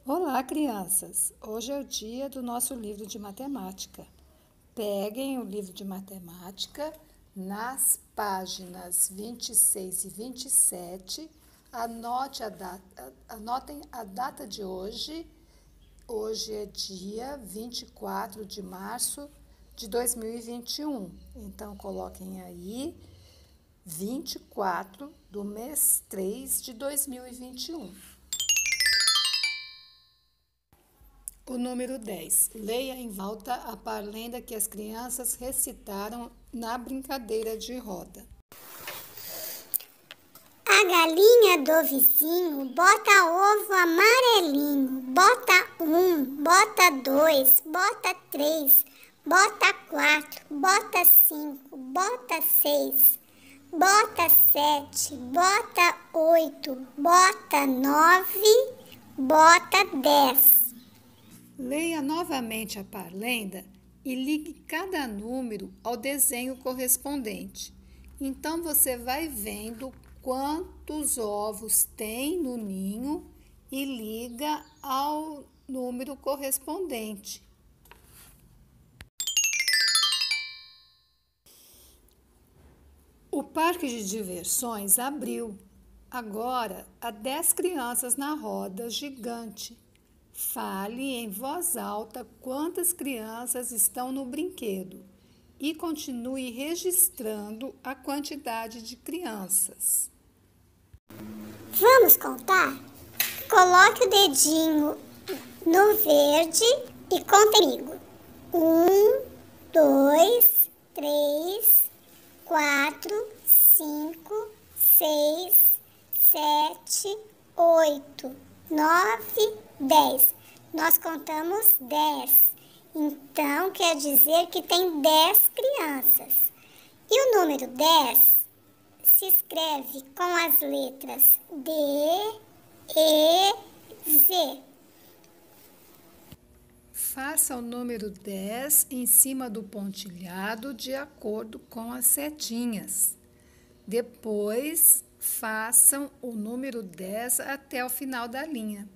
Olá, crianças! Hoje é o dia do nosso livro de matemática. Peguem o livro de matemática nas páginas 26 e 27. Anotem a data de hoje. Hoje é dia 24 de março de 2021. Então, coloquem aí 24 do mês 3 de 2021. O número 10. Leia em volta a parlenda que as crianças recitaram na brincadeira de roda. A galinha do vizinho bota ovo amarelinho. Bota 1, bota 2, bota 3, bota 4, bota 5, bota 6, bota 7, bota 8, bota 9, bota 10. Leia novamente a parlenda e ligue cada número ao desenho correspondente. Então você vai vendo quantos ovos tem no ninho e liga ao número correspondente. O parque de diversões abriu. Agora há 10 crianças na roda gigante. Fale em voz alta quantas crianças estão no brinquedo e continue registrando a quantidade de crianças. Vamos contar? Coloque o dedinho no verde e conte comigo. 1, 2, 3, 4, 5, 6, 7, 8, 9, 10. Nós contamos 10. Então, quer dizer que tem 10 crianças. E o número 10 se escreve com as letras D, E, Z. Faça o número 10 em cima do pontilhado de acordo com as setinhas. Depois, façam o número 10 até o final da linha.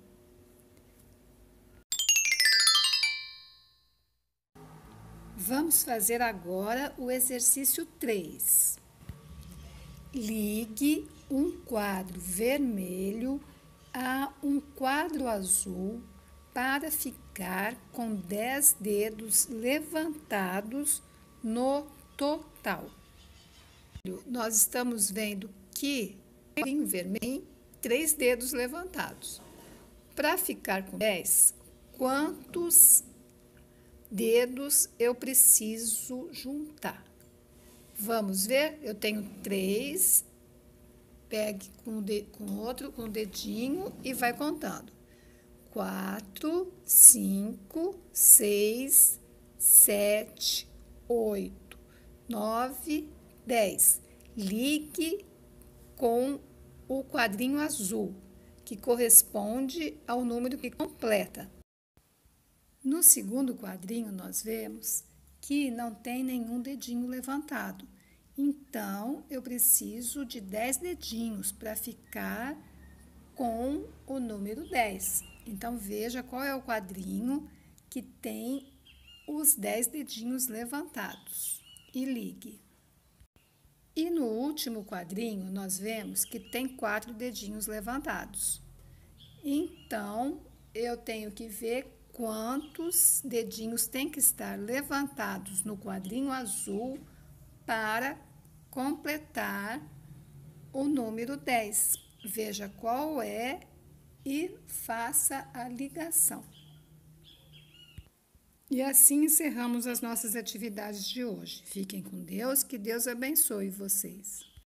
Vamos fazer agora o exercício 3. Ligue um quadro vermelho a um quadro azul para ficar com 10 dedos levantados no total. Nós estamos vendo que em vermelho tem 3 dedos levantados. Para ficar com 10, quantos dedos eu preciso juntar? Vamos ver? Eu tenho 3. Pegue com o dedinho e vai contando. 4, 5, 6, 7, 8, 9, 10. Ligue com o quadrinho azul, que corresponde ao número que completa. No segundo quadrinho, nós vemos que não tem nenhum dedinho levantado. Então, eu preciso de 10 dedinhos para ficar com o número 10. Então, veja qual é o quadrinho que tem os 10 dedinhos levantados e ligue. E no último quadrinho, nós vemos que tem 4 dedinhos levantados. Então, eu tenho que ver quantos dedinhos tem que estar levantados no quadrinho azul para completar o número 10. Veja qual é e faça a ligação. E assim encerramos as nossas atividades de hoje. Fiquem com Deus, que Deus abençoe vocês.